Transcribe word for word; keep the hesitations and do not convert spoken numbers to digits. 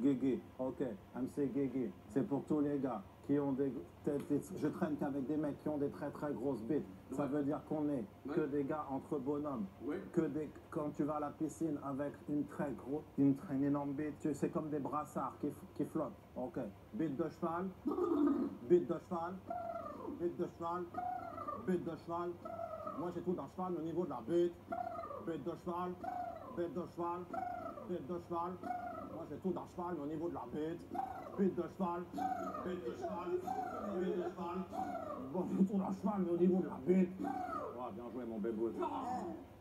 Guigui, ok, M C Guigui, c'est pour tous les gars qui ont des... Je traîne qu'avec des mecs qui ont des très très grosses bites. Ça Ouais. veut dire qu'on est Ouais. que des gars entre bonhommes. Ouais. Que des... Quand tu vas à la piscine avec une très grosse, une, très, une énorme bite, tu... c'est comme des brassards qui, qui flottent. Ok, bite de cheval, bite de cheval, bite de cheval, bite de cheval. Moi j'ai tout d'un cheval au niveau de la bite. Bite de cheval, bite de cheval, bite de cheval. Moi j'ai tout d'un cheval au niveau de la bite. Bite de cheval, bite de cheval, bite de cheval. Bon, j'ai tout d'un cheval au niveau de la bite. Oh, bien joué mon bébé.